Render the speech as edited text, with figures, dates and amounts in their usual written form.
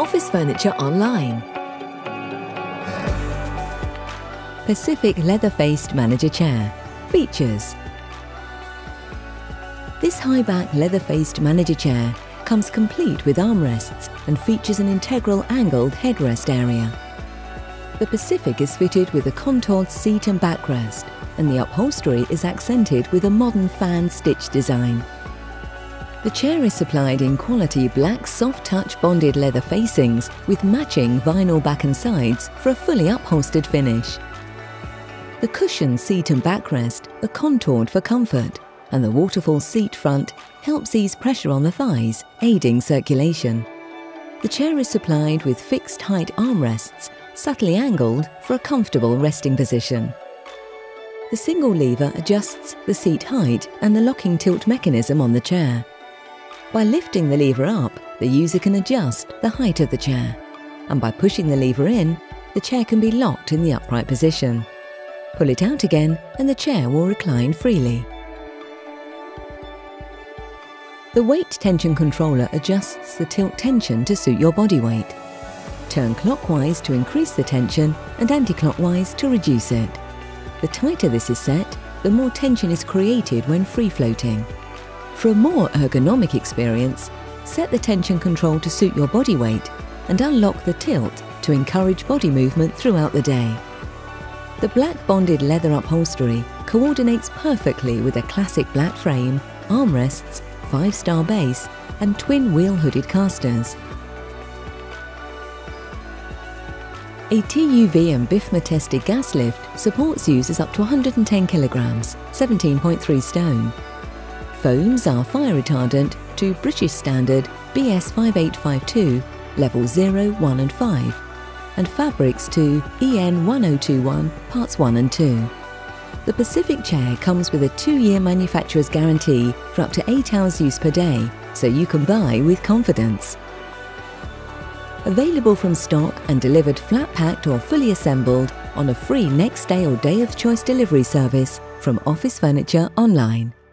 Office Furniture Online. Pacific leather-faced manager chair. Features. This high-back leather-faced manager chair comes complete with armrests and features an integral angled headrest area. The Pacific is fitted with a contoured seat and backrest, and the upholstery is accented with a modern fan stitch design. The chair is supplied in quality black soft-touch bonded leather facings with matching vinyl back and sides for a fully upholstered finish. The cushioned seat and backrest are contoured for comfort, and the waterfall seat front helps ease pressure on the thighs, aiding circulation. The chair is supplied with fixed height armrests, subtly angled for a comfortable resting position. The single lever adjusts the seat height and the locking tilt mechanism on the chair. By lifting the lever up, the user can adjust the height of the chair, and by pushing the lever in, the chair can be locked in the upright position. Pull it out again and the chair will recline freely. The weight tension controller adjusts the tilt tension to suit your body weight. Turn clockwise to increase the tension and anti-clockwise to reduce it. The tighter this is set, the more tension is created when free-floating. For a more ergonomic experience, set the tension control to suit your body weight and unlock the tilt to encourage body movement throughout the day. The black bonded leather upholstery coordinates perfectly with a classic black frame, armrests, 5-star base and twin wheel hooded casters. A TUV and BIFMA tested gas lift supports users up to 110 kilograms, 17.3 stone. Foams are fire retardant to British standard BS 5852 level 0, 1 and 5 and fabrics to EN 1021 parts 1 and 2. The Pacific chair comes with a 2-year manufacturer's guarantee for up to 8 hours use per day, so you can buy with confidence. Available from stock and delivered flat packed or fully assembled on a free next day or day of choice delivery service from Office Furniture Online.